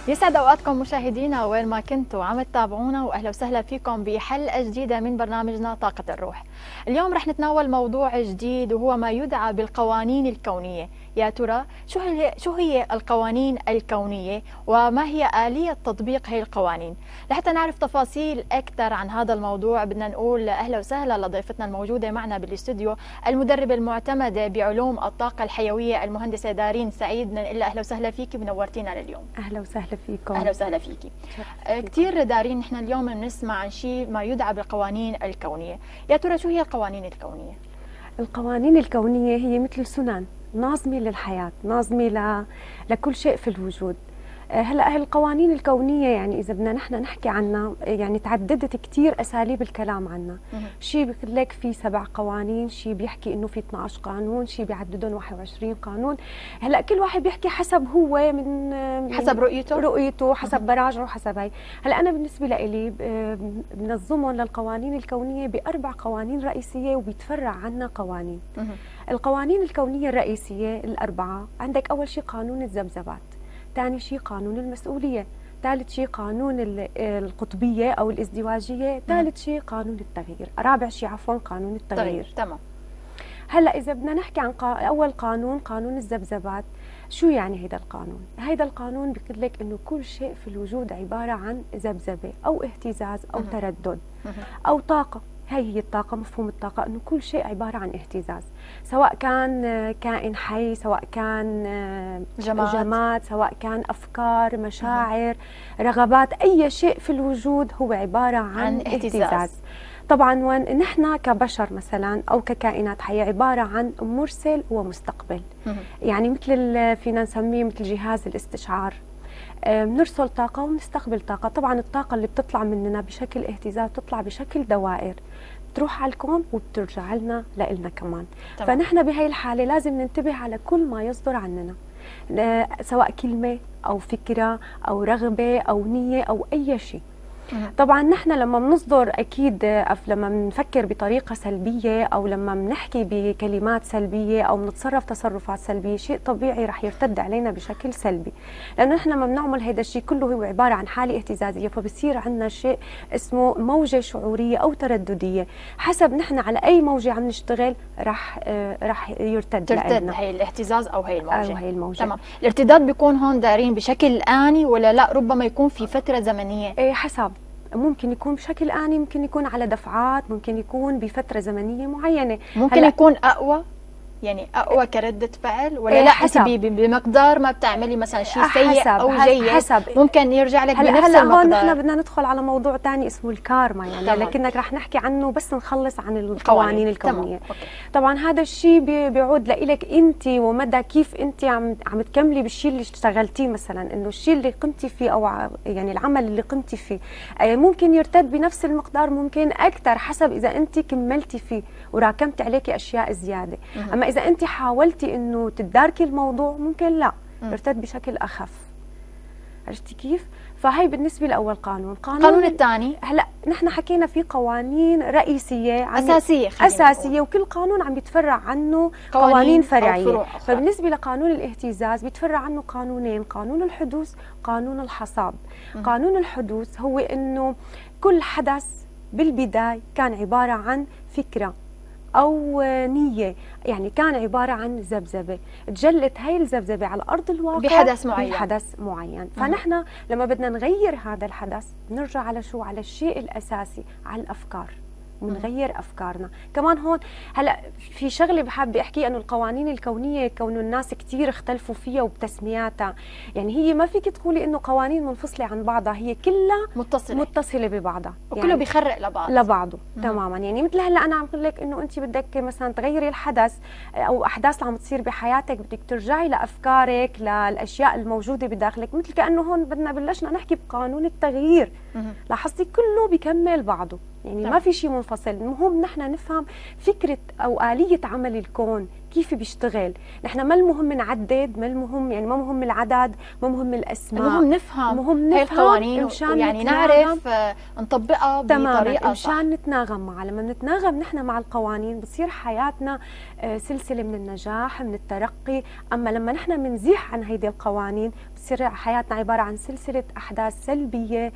يسعد اوقاتكم مشاهدينا وين ما كنتوا عم تتابعونا، واهلا وسهلا فيكم بحلقه جديده من برنامجنا طاقه الروح. اليوم رح نتناول موضوع جديد وهو ما يدعى بالقوانين الكونيه. يا ترى شو هي القوانين الكونيه وما هي آلية تطبيق هي القوانين؟ لحتى نعرف تفاصيل اكثر عن هذا الموضوع بدنا نقول اهلا وسهلا لضيفتنا الموجوده معنا بالاستوديو، المدربه المعتمده بعلوم الطاقه الحيويه المهندسه دارين سعيد. بدنا نقول اهلا وسهلا فيكي، منورتينا لليوم. اهلا وسهلا فيكم. اهلا وسهلا فيكي. كثير دارين نحن اليوم بنسمع عن شيء ما يدعى بالقوانين الكونيه. يا ترى شو هي القوانين الكونيه؟ القوانين الكونيه هي مثل سنن ناظمه للحياه، ناظمه لكل شيء في الوجود. هلا القوانين الكونيه يعني اذا بدنا نحن نحكي عنها يعني تعددت كثير اساليب الكلام عنها. شيء بيقول لك في 7 قوانين، شيء بيحكي انه في 12 قانون، شيء بيعددهم 21 قانون. هلا كل واحد بيحكي حسب هو من حسب رؤيته حسب براجعه حسب هي. هلا انا بالنسبه لي بنظمهم للقوانين الكونيه ب4 قوانين رئيسيه وبيتفرع عنها قوانين. القوانين الكونيه الرئيسيه ال4 عندك اول شيء قانون الذبذبات، ثاني شيء قانون المسؤولية، ثالث شيء قانون القطبية أو الازدواجية، ثالث شيء قانون التغيير، رابع شيء عفوا قانون التغيير. تمام. هلا إذا بدنا نحكي عن أول قانون، قانون الذبذبات، شو يعني هيدا القانون؟ هيدا القانون بيقول لك إنه كل شيء في الوجود عبارة عن ذبذبة أو اهتزاز أو تردد أو طاقة. هي الطاقة، مفهوم الطاقة إنه كل شيء عبارة عن اهتزاز، سواء كان كائن حي، سواء كان جماد، سواء كان أفكار، مشاعر، رغبات، أي شيء في الوجود هو عبارة عن اهتزاز. طبعا ونحن كبشر مثلا أو ككائنات حية عبارة عن مرسل ومستقبل. يعني مثل فينا نسميه مثل جهاز الاستشعار، بنرسل طاقة ونستقبل طاقة. طبعا الطاقة اللي بتطلع مننا بشكل اهتزاز بتطلع بشكل دوائر، بتروح على الكون وبترجع لنا لإلنا كمان. طبعا. فنحن بهي الحالة لازم ننتبه على كل ما يصدر عننا، سواء كلمة أو فكرة أو رغبة أو نية أو أي شيء. طبعا نحن لما بنصدر اكيد لما بنفكر بطريقه سلبيه او لما بنحكي بكلمات سلبيه او بنتصرف تصرفات سلبيه، شيء طبيعي رح يرتد علينا بشكل سلبي، لانه نحن لما بنعمل هذا الشيء كله هو عباره عن حاله اهتزازيه، فبصير عندنا شيء اسمه موجه شعوريه او تردديه. حسب نحن على اي موجه عم نشتغل رح يرتد لنا هي الاهتزاز او هي الموجه. هي الموجه. تمام. الارتداد بيكون هون دارين بشكل آني ولا لا ربما يكون في فتره زمنيه؟ حسب، ممكن يكون بشكل آني، ممكن يكون على دفعات، ممكن يكون بفترة زمنية معينة. ممكن يكون أقوى، يعني أقوى كردة فعل ولا لا حسب بمقدار ما بتعملي مثلا شيء سيء أو جيد حسب. ممكن يرجع لك بنفس المقدار. هلا هون نحن بدنا ندخل على موضوع ثاني اسمه الكارما، يعني لكنك رح نحكي عنه بس نخلص عن القوانين الكونية. طبعا هذا الشيء بيعود لإلك أنت ومدى كيف أنت عم تكملي بالشيء اللي اشتغلتيه، مثلا إنه الشيء اللي قمتي فيه أو يعني العمل اللي قمتي فيه ممكن يرتد بنفس المقدار، ممكن أكثر، حسب إذا أنت كملتي فيه وراكمتي عليكي أشياء زيادة. أما إذا أنت حاولتي إنه تداركي الموضوع ممكن لا يرتد بشكل أخف. عرفتي كيف؟ فهي بالنسبة لأول قانون. القانون الثاني، هلا نحن حكينا في قوانين رئيسية أساسية وكل قانون عم بيتفرع عنه قوانين فرعية. فبالنسبة لقانون الاهتزاز بيتفرع عنه قانونين، قانون الحدوث وقانون الحصاد. قانون الحدوث هو إنه كل حدث بالبداية كان عبارة عن فكرة أو نية، يعني كان عبارة عن ذبذبة، تجلت هاي الذبذبة على أرض الواقع بحدث معين. فنحن لما بدنا نغير هذا الحدث بنرجع على شو؟ على الشيء الأساسي، على الأفكار، ونغير أفكارنا. كمان هون هلا في شغله بحب احكي انه القوانين الكونيه كون الناس كثير اختلفوا فيها وبتسمياتها، يعني هي ما فيك تقولي انه قوانين منفصله عن بعضها، هي كلها متصله ببعضها، وكله يعني بيخرق لبعضه تماما. يعني مثل هلا انا عم بقول لك انه انت بدك مثلا تغيري الحدث او احداث اللي عم تصير بحياتك، بدك ترجعي لافكارك، للاشياء الموجوده بداخلك، مثل كانه هون بدنا بلشنا نحكي بقانون التغيير. لاحظتي كله بيكمل بعضه، يعني ما في شيء منفصل. المهم نحن نفهم فكرة أو آلية عمل الكون، كيف بيشتغل. نحن ما المهم نعدد، ما المهم يعني ما مهم العدد، ما مهم الاسماء، المهم نفهم هي القوانين ويعني نعرف نطبقها بطريقه صح. مشان نتناغم معها. لما نتناغم نحن مع القوانين بتصير حياتنا سلسله من النجاح، من الترقي. اما لما نحن بنزيح عن هيدي القوانين بتصير حياتنا عباره عن سلسله احداث سلبيه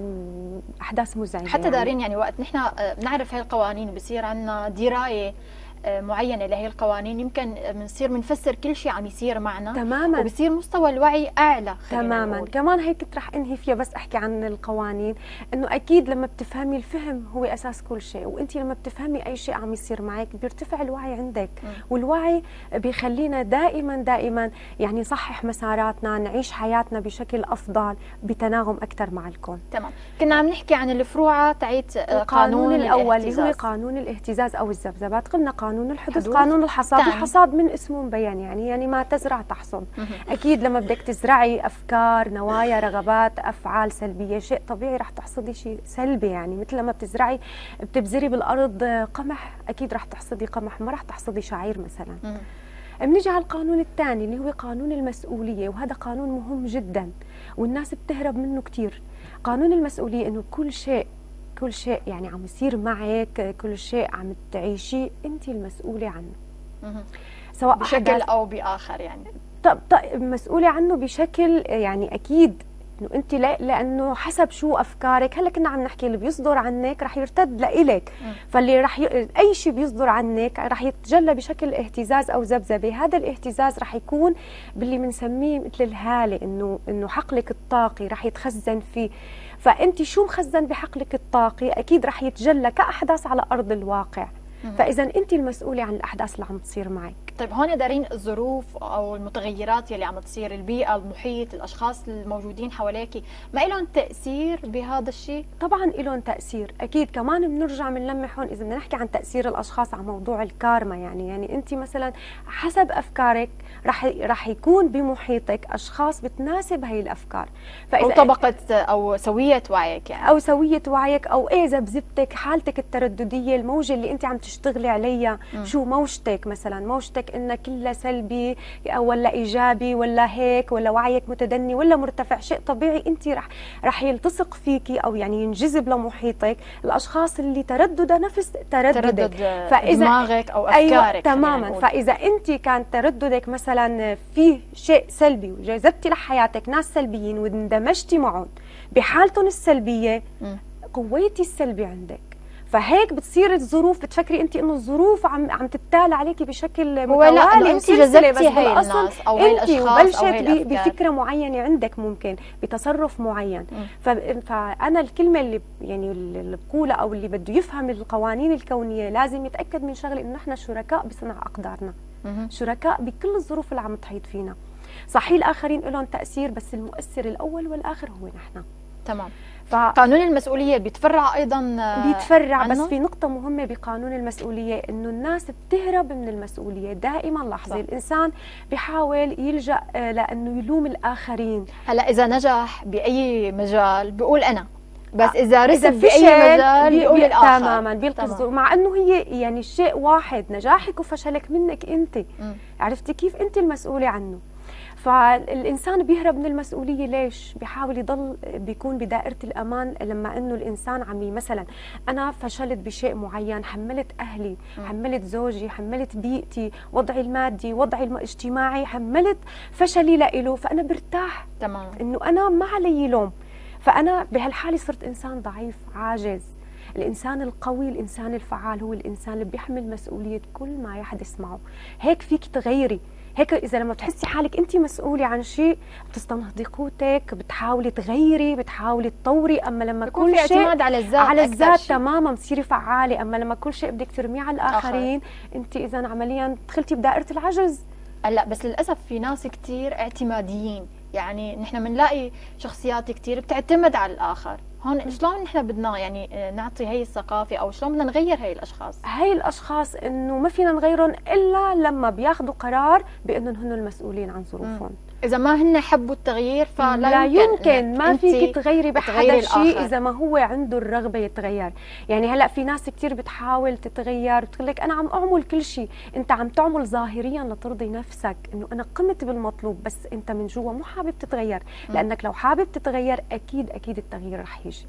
واحداث مزعجه. حتى دارين يعني وقت نحن بنعرف هي القوانين بصير عندنا درايه معينه لهي القوانين، يمكن بنصير بنفسر كل شيء عم يصير معنا تماما، وبصير مستوى الوعي اعلى. تماما نقول. كمان هيك كنت رح انهي فيها، بس احكي عن القوانين، انه اكيد لما بتفهمي الفهم هو اساس كل شيء، وانت لما بتفهمي اي شيء عم يصير معك بيرتفع الوعي عندك. والوعي بيخلينا دائما يعني نصحح مساراتنا، نعيش حياتنا بشكل افضل بتناغم اكثر مع الكون. تمام. كنا عم نحكي عن الفروعه تاعت القانون الاول الاهتزاز، اللي هو قانون الاهتزاز او الذبذبات. قلنا قانون الحدوث، قانون الحصاد. الحصاد من اسمه مبين يعني ما تزرع تحصد. اكيد لما بدك تزرعي افكار، نوايا، رغبات، افعال سلبيه، شيء طبيعي رح تحصدي شيء سلبي. يعني مثل لما بتزرعي بتبذري بالارض قمح، اكيد رح تحصدي قمح، ما رح تحصدي شعير مثلا. بنيجي على القانون الثاني اللي هو قانون المسؤوليه، وهذا قانون مهم جدا والناس بتهرب منه كثير. قانون المسؤوليه انه كل شيء يعني عم يصير معك، كل شيء عم تعيشيه انت المسؤوله عنه، سواء بشكل او باخر. يعني طب مسؤوله عنه بشكل يعني اكيد انه انت لانه حسب شو افكارك. هلا كنا عم نحكي اللي بيصدر عنك رح يرتد لإلك، فاللي رح اي شيء بيصدر عنك رح يتجلى بشكل اهتزاز او ذبذبه. هذا الاهتزاز رح يكون باللي بنسميه مثل الهاله، انه حقلك الطاقي رح يتخزن فيه. فانت شو مخزن بحقلك الطاقي اكيد رح يتجلى كاحداث على ارض الواقع. فاذا انت المسؤوله عن الاحداث اللي عم تصير معك. طيب هون دارين الظروف او المتغيرات يلي عم تصير، البيئه، المحيط، الاشخاص الموجودين حواليك، ما لهم تاثير بهذا الشيء؟ طبعا لهم تاثير اكيد. كمان بنرجع بنلمح هون اذا بدنا نحكي عن تاثير الاشخاص على موضوع الكارما. يعني انت مثلا حسب افكارك رح يكون بمحيطك اشخاص بتناسب هي الافكار، او طبقه او سويه وعيك، يعني او سويه وعيك، او ذبذبتك، حالتك التردديه، الموجه اللي انت عم تشتغلي عليها. شو موجتك مثلا؟ موجتك انك كلها سلبي ولا ايجابي ولا هيك، ولا وعيك متدني ولا مرتفع؟ شيء طبيعي انت رح يلتصق فيكي او يعني ينجذب لمحيطك الاشخاص اللي ترددها نفس ترددك. فاذا دماغك او افكارك. أيوة تماما. فاذا انت كان ترددك مثلا فيه شيء سلبي وجذبتي لحياتك ناس سلبيين واندمجتي معهم بحالتهم السلبيه، قويتي السلبي عندك. فهيك بتصير الظروف، بتفكري انت انه الظروف عم تتالى عليكي بشكل متوالي، انت جذبتي هاي الناس او هاي الاشخاص او هاي الافكار بفكره معينه عندك، ممكن بتصرف معين. فانا الكلمه اللي يعني اللي بقولها او اللي بده يفهم القوانين الكونيه لازم يتاكد من شغله، انه نحن شركاء بصنع اقدارنا، شركاء بكل الظروف اللي عم تحيط فينا. صحيح الاخرين لهم تاثير، بس المؤثر الاول والاخر هو نحن. تمام. قانون المسؤولية بيتفرع أيضا بيتفرع عنه؟ بس في نقطة مهمة بقانون المسؤولية، إنه الناس بتهرب من المسؤولية دائما. لاحظي الإنسان بيحاول يلجأ لأنه يلوم الآخرين. هلا إذا نجح بأي مجال بيقول أنا، بس إذا رسب بأي مجال بيقول الآخر. تماما، بيلقي الظروف، مع إنه هي يعني الشيء واحد، نجاحك وفشلك منك أنت. عرفتي كيف؟ أنت المسؤولة عنه. فالإنسان بيهرب من المسؤولية. ليش؟ بيحاول يضل بيكون بدائرة الأمان. لما إنه الإنسان مثلا أنا فشلت بشيء معين، حملت أهلي، حملت زوجي، حملت بيئتي، وضعي المادي، وضعي الاجتماعي، حملت فشلي لإله، فأنا برتاح. تمام. إنه أنا ما علي لوم. فأنا بهالحالة صرت إنسان ضعيف عاجز. الإنسان القوي، الإنسان الفعال، هو الإنسان اللي بيحمل مسؤولية كل ما يحدث معه. هيك فيك تغيري. هيك إذا لما بتحسي حالك أنت مسؤولة عن شيء بتستنهضي قوتك، بتحاولي تغيري، بتحاولي تطوري. أما لما كل شيء اعتماد على الذات تماما بتصيري فعالة. أما لما كل شيء بدك ترميه على الآخرين أنت إذا عمليا دخلتي بدائرة العجز. لا بس للأسف في ناس كتير اعتماديين. يعني نحن بنلاقي شخصيات كتير بتعتمد على الآخر. هون شلون نحن بدنا يعني نعطي هي الثقافة، او شلون بدنا نغير هي الاشخاص؟ هي الاشخاص انه ما فينا نغيرهم الا لما بياخذوا قرار بانهم هن المسؤولين عن ظروفهم. اذا ما هن حبوا التغيير فلا لا يمكن ما فيك تغيري بحدا شيء اذا ما هو عنده الرغبه يتغير. يعني هلا في ناس كثير بتحاول تتغير بتقول لك انا عم اعمل كل شيء، انت عم تعمل ظاهريا لترضي نفسك انه انا قمت بالمطلوب، بس انت من جوا مو حابب تتغير. لانك لو حابب تتغير اكيد التغيير رح يجي.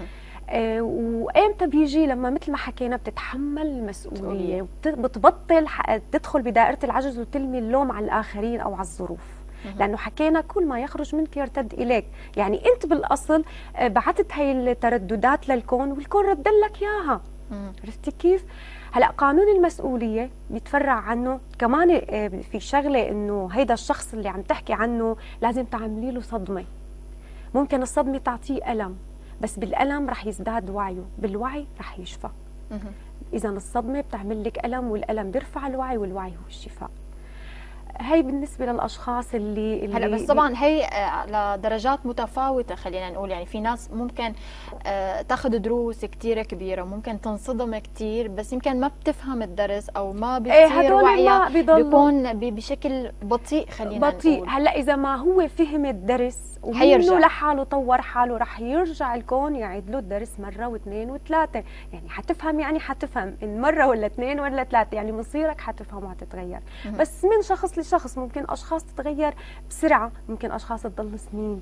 وامتى بيجي؟ لما مثل ما حكينا بتتحمل المسؤوليه وبتبطل تدخل بدائره العجز وتلمي اللوم على الاخرين او على الظروف. لانه حكينا كل ما يخرج منك يرتد اليك، يعني انت بالاصل بعثت هي الترددات للكون والكون رد لك اياها. عرفتي كيف؟ هلا قانون المسؤوليه بيتفرع عنه كمان في شغله، انه هيدا الشخص اللي عم تحكي عنه لازم تعملي له صدمه. ممكن الصدمه تعطيه الم، بس بالالم رح يزداد وعيه، بالوعي رح يشفى. اذا الصدمه بتعمل لك الم، والالم بيرفع الوعي، والوعي هو الشفاء. هي بالنسبه للاشخاص اللي هلا بس طبعا هي لدرجات متفاوته، خلينا نقول يعني في ناس ممكن تاخذ دروس كثير كبيره، ممكن تنصدم كثير، بس يمكن ما بتفهم الدرس او ما بتصير وعيها، بيكون بشكل بطيء، خلينا نقول. هلا اذا ما هو فهم الدرس ومنه لحاله طور حاله، رح يرجع الكون يعيد له الدرس مره واثنين وثلاثه. يعني حتفهم، يعني حتفهم ان مره ولا اثنين ولا ثلاثه، يعني مصيرك حتفهم وحتتغير. بس من شخص لشخص، ممكن اشخاص تتغير بسرعه، ممكن اشخاص تضل سنين.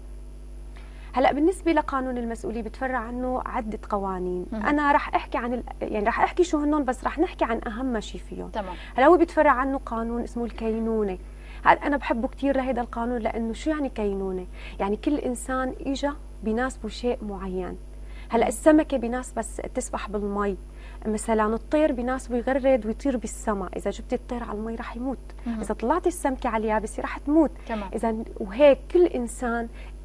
هلا بالنسبه لقانون المسؤوليه بتفرع عنه عده قوانين. انا رح احكي عن يعني رح احكي شو هنن، بس رح نحكي عن اهم شيء فيهم. تمام. هلا هو بتفرع عنه قانون اسمه الكينونه. انا بحبه كثير لهذا القانون، لانه شو يعني كينونه؟ يعني كل انسان اجى بيناسبه شيء معين. هلا السمكه بيناسبها تسبح بالمي، مثلا الطير بيناسبه يغرد ويطير بالسماء، اذا جبت الطير على المي رح يموت، اذا طلعت السمكه على اليابسه رح تموت. اذا وهيك كل انسان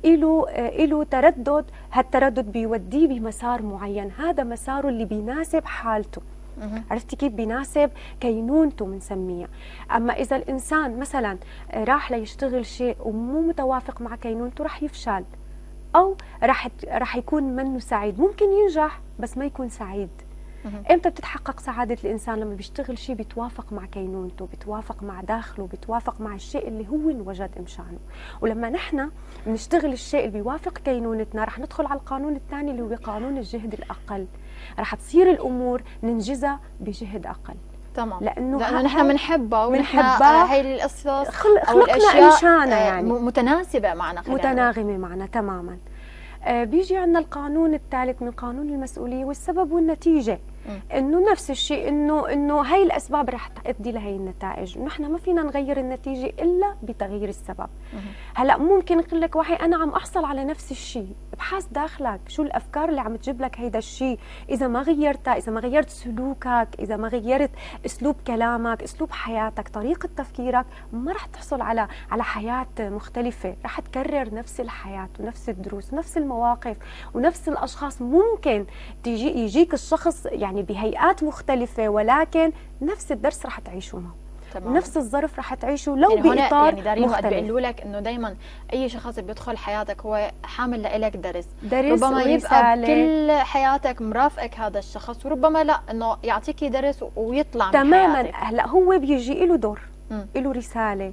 له تردد، هالتردد بيوديه بمسار معين، هذا مساره اللي بيناسب حالته. عرفتي كيف؟ بيناسب كينونته بنسميها. اما اذا الانسان مثلا راح ليشتغل شيء ومو متوافق مع كينونته رح يفشل، او رح يكون منه سعيد. ممكن ينجح بس ما يكون سعيد. امتى بتتحقق سعاده الانسان؟ لما بيشتغل شيء بيتوافق مع كينونته، بيتوافق مع داخله، بيتوافق مع الشيء اللي هو انوجد مشانه. ولما نحن بنشتغل الشيء اللي بيوافق كينونتنا رح ندخل على القانون الثاني اللي هو قانون الجهد الاقل. رح تصير الامور ننجزها بجهد اقل. تمام. لانه نحن بنحبها هي القصص خلقنا انشانا يعني متناسبه معنا، متناغمه معنا تماما. بيجي عندنا القانون الثالث من قانون المسؤوليه والسبب والنتيجه. انه نفس الشيء، انه هي الاسباب رح تؤدي لهي النتائج، ونحن ما فينا نغير النتيجه الا بتغيير السبب. هلا ممكن اقول لك وحي انا عم احصل على نفس الشيء، ابحث داخلك شو الافكار اللي عم تجيب لك هيدا الشيء. اذا ما غيرتها، اذا ما غيرت سلوكك، اذا ما غيرت اسلوب كلامك، اسلوب حياتك، طريقه تفكيرك، ما رح تحصل على حياه مختلفه، رح تكرر نفس الحياه ونفس الدروس ونفس المواقف ونفس الاشخاص. ممكن يجيك الشخص يعني بهيئات مختلفة، ولكن نفس الدرس رح تعيشوا معه، ونفس الظرف رح تعيشوا لو يعني بإطار يعني مختلف. بيقولوا لك انه دائما اي شخص بيدخل حياتك هو حامل لك درس ربما يبقى كل حياتك مرافقك هذا الشخص، وربما لا انه يعطيكي درس ويطلع تماما. من حياتك. هلا هو بيجي له دور، له رسالة،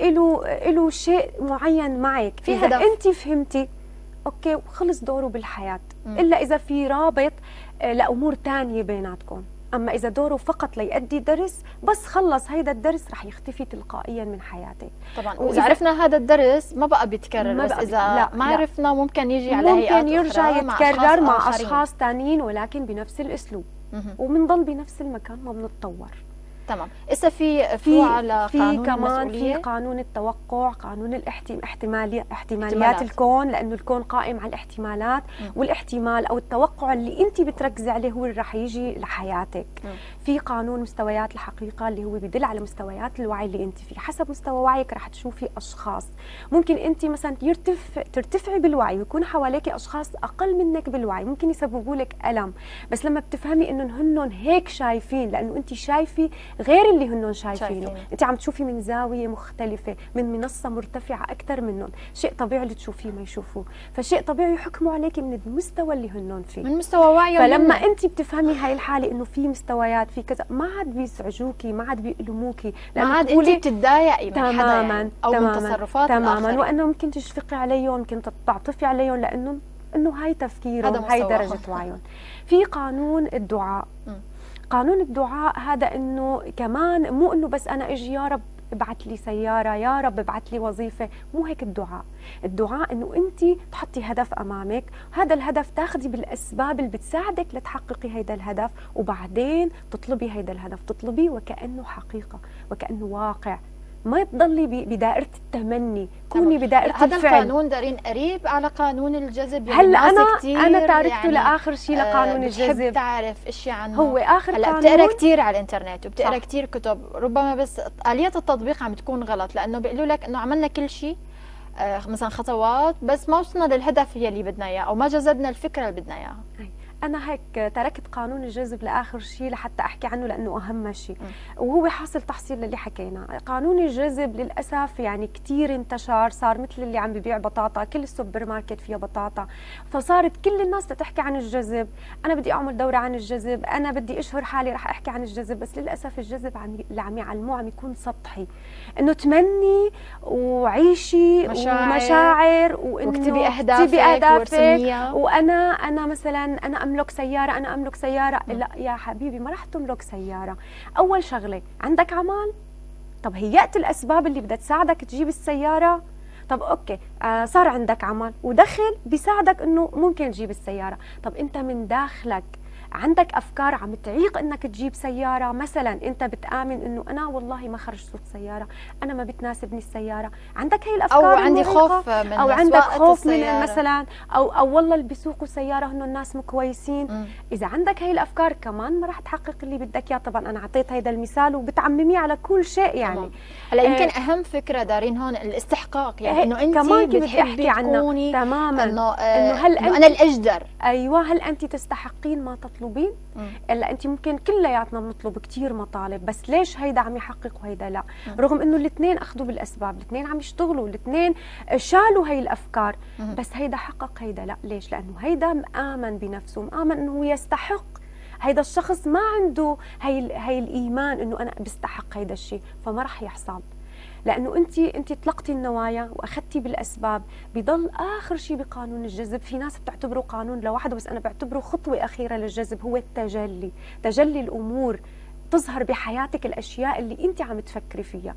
له شيء معين معك، في إذا هدف انت فهمتي اوكي خلص دوره بالحياة. الا اذا في رابط لامور ثانيه بيناتكم. اما اذا دوره فقط ليؤدي درس بس، خلص هيدا الدرس رح يختفي تلقائيا من حياتك. طبعا واذا عرفنا هذا الدرس ما بقى بيتكرر، بس اذا ما عرفنا ممكن يجي على هيئات ممكن يرجع يتكرر مع اشخاص ثانيين، ولكن بنفس الاسلوب، وبنضل بنفس المكان ما بنتطور. تمام. هسه في فروع لقانون كمان في قانون التوقع، قانون احتماليات الكون، لانه الكون قائم على الاحتمالات، والاحتمال او التوقع اللي انت بتركزي عليه هو اللي رح يجي لحياتك. في قانون مستويات الحقيقه اللي هو بيدل على مستويات الوعي اللي انت فيه. حسب مستوى وعيك رح تشوفي اشخاص، ممكن انت مثلا ترتفعي بالوعي ويكون حواليك اشخاص اقل منك بالوعي، ممكن يسببوا لك الم، بس لما بتفهمي انه هنن هيك شايفين، لانه انت شايفي غير اللي هن شايفينه. انت عم تشوفي من زاويه مختلفه، من منصه مرتفعه اكثر منهم، شيء طبيعي اللي تشوفيه ما يشوفوه، فشيء طبيعي يحكموا عليك من المستوى اللي هنن فيه، من مستوى وعيهم. فلما انت بتفهمي هاي الحاله انه في مستويات، في كذا، ما عاد بيزعجوكي، ما عاد بيألموكي، ما عاد انت بتتضايقي من حدا يعني او من تصرفات تماما، وانه ممكن تشفقي عليهم، ممكن تعطفي عليهم، لانه هاي تفكيرهم، هاي درجه وعيهم. في قانون الدعاء. قانون الدعاء هذا انه كمان مو انه بس انا اجي يا رب ابعث لي سياره، يا رب ابعث لي وظيفه، مو هيك الدعاء. الدعاء انه انت تحطي هدف امامك، هذا الهدف تاخذي بالاسباب اللي بتساعدك لتحققي هيدا الهدف، وبعدين تطلبي هيدا الهدف، تطلبيه وكانه حقيقه، وكانه واقع، ما تضلي بدائرة التمني، كوني بدائرة هذا الفعل. القانون دارين قريب على قانون الجذب. يعني هلا انا تاركته يعني لاخر شيء لقانون الجذب. بتحب تعرف اشي عنه؟ هو اخر هلا قانون. بتقرا كثير على الانترنت وبتقرا كثير كتب، ربما بس آلية التطبيق عم تكون غلط، لانه بيقولوا لك انه عملنا كل شيء مثلا خطوات، بس ما وصلنا للهدف هي اللي بدنا اياه، او ما جذبنا الفكره اللي بدنا اياها. أنا هيك تركت قانون الجذب لآخر شيء لحتى أحكي عنه، لأنه أهم شيء، وهو حاصل تحصيل للي حكينا. قانون الجذب للأسف يعني كتير انتشر، صار مثل اللي عم ببيع بطاطا، كل السوبر ماركت فيها بطاطا، فصارت كل الناس تحكي عن الجذب. أنا بدي أعمل دورة عن الجذب، أنا بدي أشهر حالي رح أحكي عن الجذب، بس للأسف الجذب اللي عم يعلموه عم يكون سطحي، إنه تمني وعيشي ومشاعر، وإنه واكتبي أهدافك وأنا مثلا أنا أملك سيارة، أنا أملك سيارة. لا يا حبيبي، ما رح تملك سيارة. أول شغلة، عندك عمل؟ طب هيأت الأسباب اللي بدها تساعدك تجيب السيارة؟ طب أوكي، صار عندك عمل ودخل بيساعدك إنه ممكن تجيب السيارة. طب أنت من داخلك عندك افكار عم تعيق انك تجيب سياره؟ مثلا انت بتامن انه انا والله ما خرج صوت سياره، انا ما بتناسبني السياره، عندك هي الافكار، او عندي خوف من او عندك خوف من مثلا، او والله اللي بيسوقوا سياره هن الناس مو كويسين. اذا عندك هي الافكار كمان ما راح تحقق اللي بدك اياه. طبعا انا اعطيت هذا المثال وبتعمميه على كل شيء يعني. هلا يمكن اهم فكره دارين هون الاستحقاق، يعني انه انت كمان بتحبي تكوني تماما انه هل انا الاجدر. ايوه، هل انت تستحقين ما تطلبين؟ الا انت ممكن كلياتنا بنطلب كثير مطالب، بس ليش هيدا عم يحقق وهيدا لا؟ رغم انه الاثنين اخذوا بالاسباب، الاثنين عم يشتغلوا، الاثنين شالوا هي الافكار، بس هيدا حقق هيدا لا. ليش؟ لانه هيدا مآمن بنفسه، مآمن انه هو يستحق. هيدا الشخص ما عنده هي الايمان انه انا بستحق هيدا الشيء، فما راح يحصل. لانه انت طلقتي النوايا واخذتي بالاسباب. بضل اخر شيء بقانون الجذب، في ناس بتعتبره قانون لوحده، بس انا بعتبره خطوه اخيره للجذب، هو التجلي. تجلي الامور، تظهر بحياتك الاشياء اللي انت عم تفكري فيها.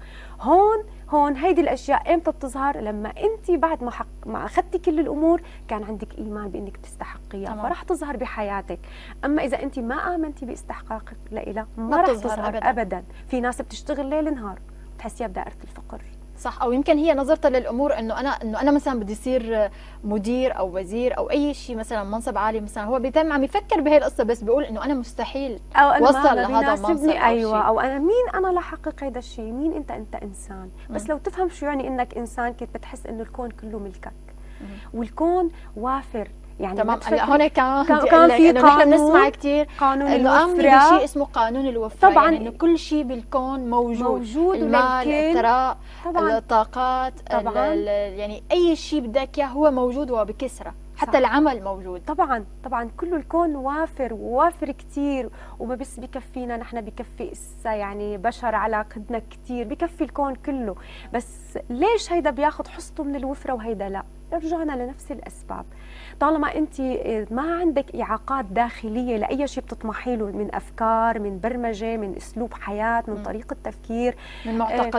هون هيدي الاشياء امتى بتظهر؟ لما انت بعد ما اخذتي كل الامور كان عندك ايمان بانك تستحقيها، فرح تظهر بحياتك. اما اذا انت ما امنتي باستحقاقك لإلها ما رح تظهر أبداً. في ناس بتشتغل ليل نهار تحسيها بدائرة الفقر. صح، او يمكن هي نظرتها للامور انه انا مثلا بدي اصير مدير او وزير او اي شيء، مثلا منصب عالي مثلا، هو بيتم عم يفكر بهي القصه، بس بيقول انه انا مستحيل اوصل لهذا المنصب. ايوه، او انا مين انا لاحقق هذا الشيء؟ مين انت انسان. بس لو تفهم شو يعني انك انسان، كنت بتحس انه الكون كله ملكك، والكون وافر. يعني تمام. هلا هون كان في قانون، نحن بنسمع كثير قانون الوفرة، شيء اسمه قانون الوفرة. طبعا يعني انه كل شيء بالكون موجود، المال، الثراء، الطاقات، يعني اي شيء بدك اياه هو موجود وبكثرة، حتى العمل موجود. طبعا كله الكون وافر كثير، وما بس بكفينا نحن، بكفي يعني بشر على قدنا كثير، بكفي الكون كله. بس ليش هيدا بياخذ حصته من الوفرة وهيدا لا؟ رجعنا لنفس الاسباب. طالما انت ما عندك اعاقات داخليه لاي شيء بتطمحي له، من افكار، من برمجه، من اسلوب حياه، من طريقه تفكير، من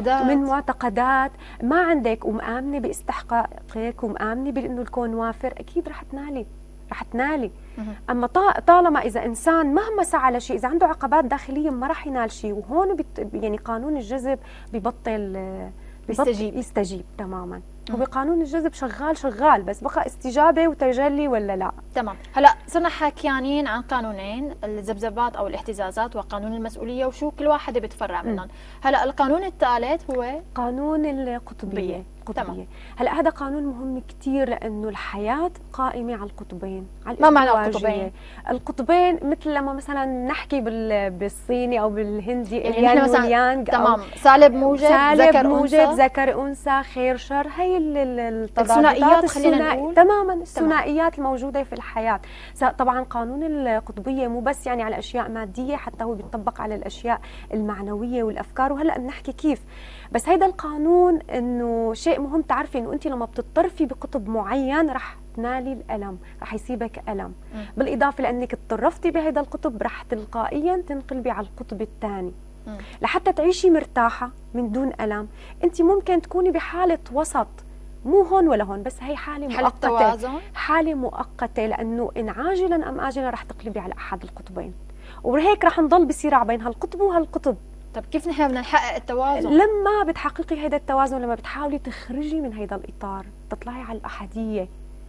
معتقدات، ما عندك ومآمنه باستحقاقك ومآمنه بانه الكون وافر، اكيد رح تنالي. اما طالما اذا انسان مهما سعى لشيء، اذا عنده عقبات داخليه ما راح ينال شيء. وهون يعني قانون الجذب ببطل يستجيب تماما. هو قانون الجذب شغال بس بقى استجابه وتجلي ولا لا. تمام. هلا صرنا حكيانين عن قانونين، الذبذبات او الاهتزازات وقانون المسؤوليه، وشو كل واحده بتفرع منهم. هلا القانون الثالث هو قانون القطبيه. هلا هذا قانون مهم كثير لانه الحياه قائمه على القطبين، على ما معنى القطبين؟ القطبين مثل لما مثلا نحكي بالصيني او بالهندي يعني اليان واليانغ. تمام، سالب موجب ذكر انثى خير شر، هي الثنائيات خلينا نقول. تماما الثنائيات الموجوده في الحياه. طبعا قانون القطبيه مو بس يعني على اشياء ماديه، حتى هو بيطبق على الاشياء المعنويه والافكار، وهلا بنحكي كيف. بس هيدا القانون انه شيء مهم تعرفي انه انت لما بتطرفي بقطب معين رح تنالي الالم، رح يصيبك الم. بالاضافه لانك تطرفتي بهذا القطب رح تلقائيا تنقلبي على القطب الثاني. لحتى تعيشي مرتاحه من دون الم انت ممكن تكوني بحاله وسط، مو هون ولا هون، بس هي حاله مؤقته، حاله مؤقته، لانه ان عاجلا ام اجلا رح تقلبي على احد القطبين، وهيك رح نضل بصراع بين هالقطب وهالقطب. طب كيف نحن بدنا نحقق التوازن؟ لما بتحققي هذا التوازن، لما بتحاولي تخرجي من هذا الاطار، تطلعي على الاحاديه.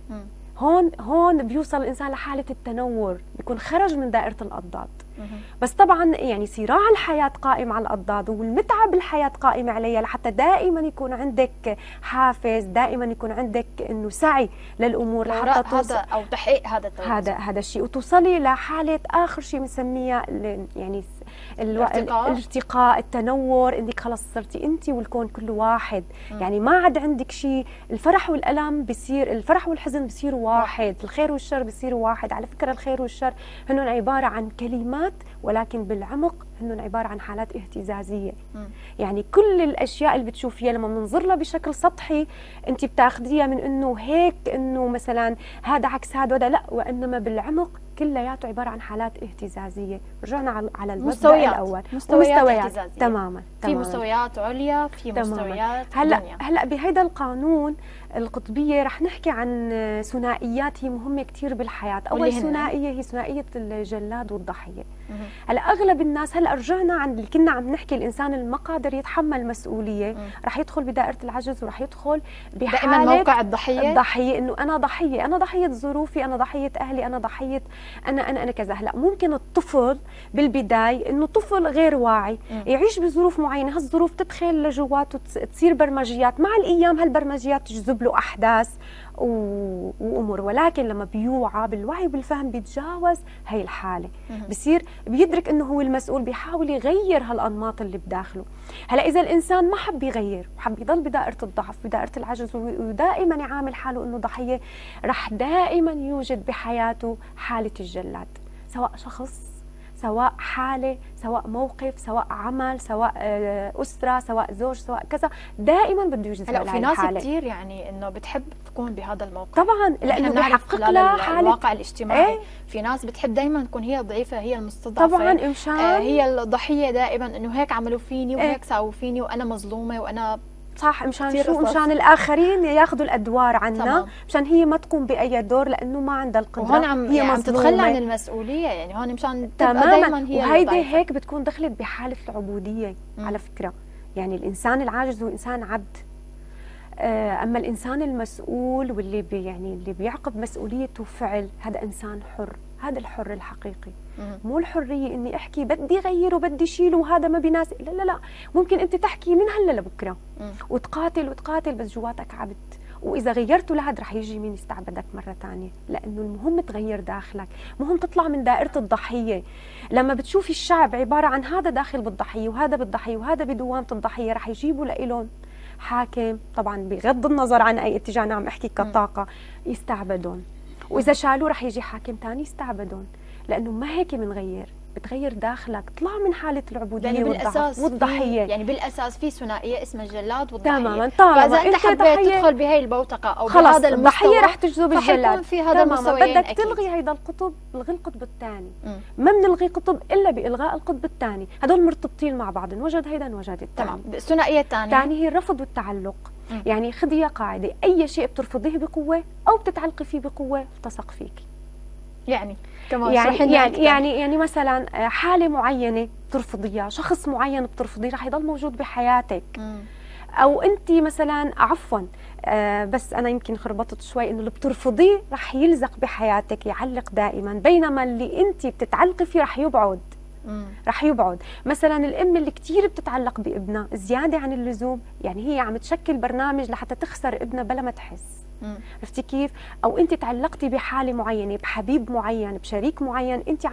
هون بيوصل الانسان لحاله التنور، بيكون خرج من دائره الاضداد. بس طبعا يعني صراع الحياه قائم على الاضداد، والمتعه بالحياه قائمه عليها، لحتى دائما يكون عندك حافز، دائما يكون عندك انه سعي للامور لحتى توصل او تحقيق هذا التوازن، هذا الشيء، وتوصلي لحاله اخر شيء بنسميها يعني الارتقاء، التنور، انك خلص صرتي انت والكون كله واحد. يعني ما عاد عندك شيء، الفرح والالم بصير، الفرح والحزن بصيروا واحد، الخير والشر بصيروا واحد. على فكره الخير والشر هن عباره عن كلمات، ولكن بالعمق هن عباره عن حالات اهتزازيه. يعني كل الاشياء اللي بتشوفيها لما بننظر لها بشكل سطحي انت بتاخذيها من انه هيك، انه مثلا هذا عكس هذا وهذا، لا، وانما بالعمق كلياته عباره عن حالات اهتزازيه. رجعنا على المبدا الاول، مستويات تماما. في مستويات عليا، في مستويات هلا بهيدا القانون القطبيه رح نحكي عن ثنائيات هي مهمه كثير بالحياه. اول ثنائيه هي ثنائيه الجلاد والضحيه. هلا اغلب الناس، هلا رجعنا عن اللي كنا عم نحكي، الانسان اللي ما قادر يتحمل مسؤوليه رح يدخل بدائره العجز، ورح يدخل بحاله دائما موقع الضحيه، انه انا ضحيه ظروفي، انا ضحيه اهلي، انا ضحيه انا كذا. هلا ممكن الطفل بالبدايه انه طفل غير واعي يعيش بظروف معينه، هالظروف تدخل لجواته، تصير برمجيات، مع الايام هالبرمجيات تجذب له احداث وامور، ولكن لما بيوعى بالوعي بالفهم بيتجاوز هي الحاله، بصير بيدرك انه هو المسؤول، بيحاول يغير هالانماط اللي بداخله. هلا اذا الانسان ما حب يغير وحب يضل بدائره الضعف، بدائره العجز، ودائما يعامل حاله انه ضحيه، رح دائما يوجد بحياته حاله الجلاد، سواء شخص، سواء حالة، سواء موقف، سواء عمل، سواء أسرة، سواء زوج، سواء كذا، دائما بده يوجد هاي الحالة. في ناس كثير يعني انه بتحب تكون بهذا الموقف، طبعا لانه بيحقق لها حالة الواقع الاجتماعي. في ناس بتحب دائما تكون هي الضعيفة، هي المستضعفة، طبعا مشان هي الضحية دائما، انه هيك عملوا فيني وهيك ساووا فيني وانا مظلومة وانا صح. مشان شو؟ مشان الاخرين ياخذوا الادوار عنا، مشان هي ما تقوم باي دور لانه ما عندها القدره، وهون هي عم تتخلى عن المسؤوليه. يعني هون مشان تبقى دائما هي، وهيدي هيك بتكون دخلت بحاله العبوديه. على فكره يعني الانسان العاجز هو انسان عبد، اما الانسان المسؤول واللي يعني اللي بيعقب مسؤوليته فعل، هذا انسان حر. هذا الحر الحقيقي، مو الحريه اني احكي بدي غير وبدي شيله وهذا ما بيناسب. لا لا لا، ممكن انت تحكي من هلا لبكره وتقاتل وتقاتل، بس جواتك عبد، واذا غيرته لهذا رح يجي مين يستعبدك مره ثانيه. لانه المهم تغير داخلك، مهم تطلع من دائره الضحيه. لما بتشوفي الشعب عباره عن هذا داخل بالضحيه وهذا بالضحيه وهذا بدوامه الضحيه، رح يجيبوا لإلهم حاكم، طبعا بغض النظر عن اي اتجاه، انا عم احكي كطاقه، يستعبدون. واذا شالوه رح يجي حاكم ثاني يستعبدون. لانه ما هيك بنغير، بتغير داخلك، طلع من حاله العبوديه يعني بالاساس والضحيه. يعني بالاساس في ثنائيه اسمها الجلاد والضحيه. تماما. فاذا انت حبيت تدخل بهي البوتقه او بهذا المستوى، الضحيه رح تجذب الجلاد في هذا المستوى. بدك تلغي هيدا القطب، الغي القطب الثاني. ما بنلغي قطب الا بالغاء القطب الثاني، هدول مرتبطين مع بعض، انوجد هيدا انوجد الثاني. تمام. الثنائيه الثانيه هي الرفض والتعلق. يعني خذيها قاعده، اي شيء بترفضيه بقوه او بتتعلقي فيه بقوه التصق فيك. يعني يعني مثلا حاله معينه بترفضيها، شخص معين بترفضيه، رح يضل موجود بحياتك. او انت مثلا عفوا بس انا يمكن خربطت شوي، انه اللي بترفضيه رح يلزق بحياتك، يعلق دائما، بينما اللي انت بتتعلقي فيه رح يبعد. رح يبعد. مثلا الام اللي كثير بتتعلق بابنها زياده عن اللزوم، يعني هي عم تشكل برنامج لحتى تخسر ابنها بلا ما تحس. عرفتي كيف؟ او انت تعلقتي بحاله معينه، بحبيب معين، بشريك معين، انت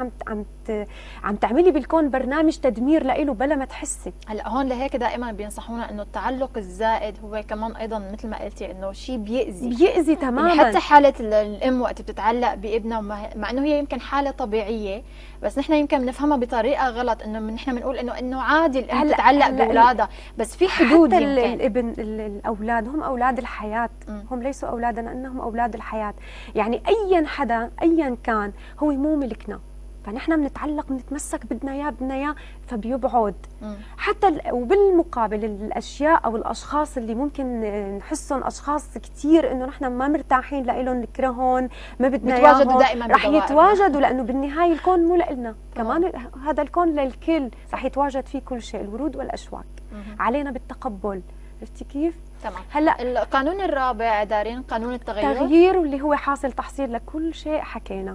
عم تعملي بالكون برنامج تدمير له بلا ما تحسي. هلا هون لهيك دائما بينصحونا انه التعلق الزائد هو كمان ايضا مثل ما قلتي انه شيء بيأذي تماما. يعني حتى حاله الام وقت بتتعلق بابنها، مع انه هي يمكن حاله طبيعيه، بس نحن يمكن بنفهمها بطريقه غلط، انه نحن بنقول انه عادي الام تتعلق باولادها، بس في حدود. حتى يمكن الابن، الاولاد هم اولاد الحياه، هم ليسوا اولادنا، انهم اولاد الحياه. يعني ايا حدا ايا كان هو مو ملكنا، فنحن بنتعلق بنتمسك، بدنا اياه فبيبعد. حتى وبالمقابل الاشياء او الاشخاص اللي ممكن نحسهم اشخاص كثير انه نحن ما مرتاحين لهم، نكرههم، ما بدنا اياهم، رح يتواجدوا، لانه بالنهايه الكون مو لنا كمان، هذا الكون للكل، رح يتواجد فيه كل شيء، الورود والاشواك. علينا بالتقبل. عرفتي كيف؟ تمام. هلا القانون الرابع دارين، قانون التغيير واللي هو حاصل تحصيل لكل شيء حكينا.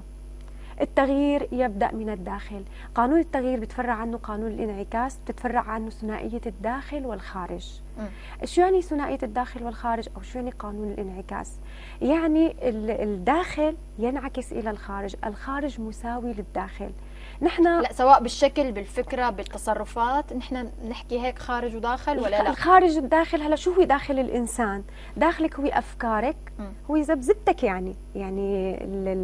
التغيير يبدأ من الداخل. قانون التغيير بتفرع عنه قانون الانعكاس، بتتفرع عنه ثنائية الداخل والخارج. شو يعني ثنائية الداخل والخارج، أو شو يعني قانون الانعكاس؟ يعني الداخل ينعكس إلى الخارج، الخارج مساوي للداخل. نحن لا، سواء بالشكل، بالفكره، بالتصرفات، نحن نحكي هيك خارج وداخل ولا لا؟ الخارج والداخل. هلا شو هو داخل الانسان؟ داخلك هو افكارك، هو ذبذبتك، يعني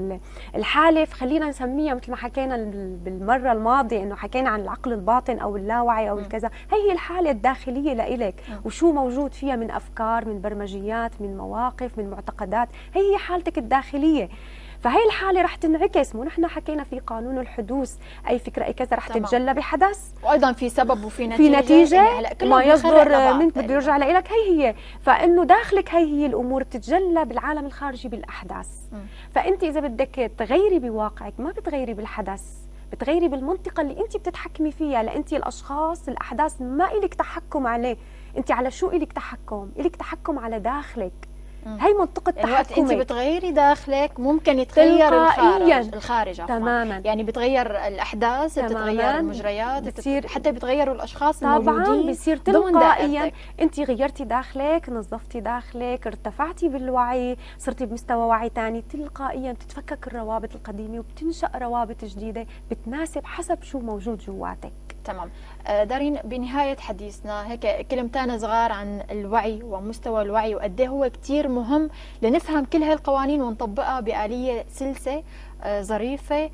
الحاله، خلينا نسميها مثل ما حكينا بالمره الماضيه، انه حكينا عن العقل الباطن او اللاوعي او الكذا، هي الحاله الداخليه لإلك، وشو موجود فيها من افكار، من برمجيات، من مواقف، من معتقدات، هي حالتك الداخليه. فهي الحالة رح تنعكس. مو نحن حكينا في قانون الحدوث، أي فكرة أي كذا رح تتجلى بحدث، وأيضا في سبب وفي نتيجة. في نتيجة ما يصدر منك بده يرجع لك. هي فإنه داخلك هي الأمور بتتجلى بالعالم الخارجي بالأحداث. فأنت إذا بدك تغيري بواقعك ما بتغيري بالحدث، بتغيري بالمنطقة اللي أنت بتتحكمي فيها، لأنت الأشخاص الأحداث ما إلك تحكم عليه. أنت على شو إلك تحكم؟ إلك تحكم على داخلك. هي منطقة تحكمك. انت بتغيري داخلك ممكن يتغير الخارج تماما. يعني بتغير الاحداث، بتتغير المجريات، حتى بتغيروا الاشخاص الموجودين. طبعا بصير تلقائيا انت غيرتي داخلك، نظفتي داخلك، ارتفعتي بالوعي، صرتي بمستوى وعي ثاني، تلقائيا بتتفكك الروابط القديمه وبتنشا روابط جديده بتناسب حسب شو موجود جواتك. تمام. دارين، بنهاية حديثنا هيك كلمتين صغار عن الوعي ومستوى الوعي، وقد ايه هو كثير مهم لنفهم كل هالقوانين ونطبقها بآلية سلسة ظريفة،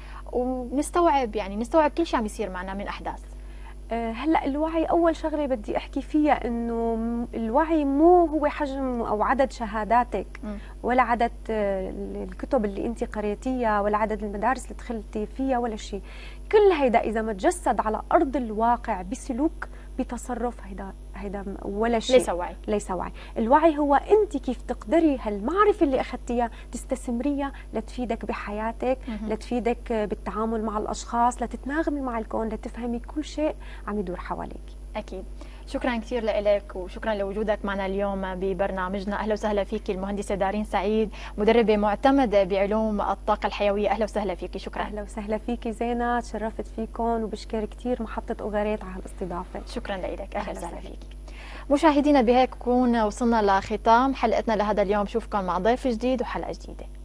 ونستوعب نستوعب كل شيء عم يصير معنا من أحداث. هلا الوعي اول شغله بدي احكي فيها، انه الوعي مو هو حجم او عدد شهاداتك، ولا عدد الكتب اللي انت قريتيها، ولا عدد المدارس اللي دخلتي فيها، ولا شيء. كل هيدا اذا ما تجسد على ارض الواقع بسلوك، بتصرف، هيدا ولا شيء. ليس وعي. الوعي هو انت كيف تقدري هالمعرفه اللي اخذتيها تستثمريها لتفيدك بحياتك، لتفيدك بالتعامل مع الاشخاص، لتتناغمي مع الكون، لتفهمي كل شيء عم يدور حواليك. اكيد. شكرا كثير لك، وشكرا لوجودك معنا اليوم ببرنامجنا. اهلا وسهلا فيك المهندسه دارين سعيد، مدربه معتمده بعلوم الطاقه الحيويه. اهلا وسهلا فيك. شكرا. اهلا وسهلا فيك زينه، تشرفت فيكم، وبشكر كثير محطه اوغاريت على الاستضافه. شكرا لك. اهلا وسهلا فيك. مشاهدينا، بهيك نكون وصلنا لختام حلقتنا لهذا اليوم. بشوفكم مع ضيف جديد وحلقه جديده.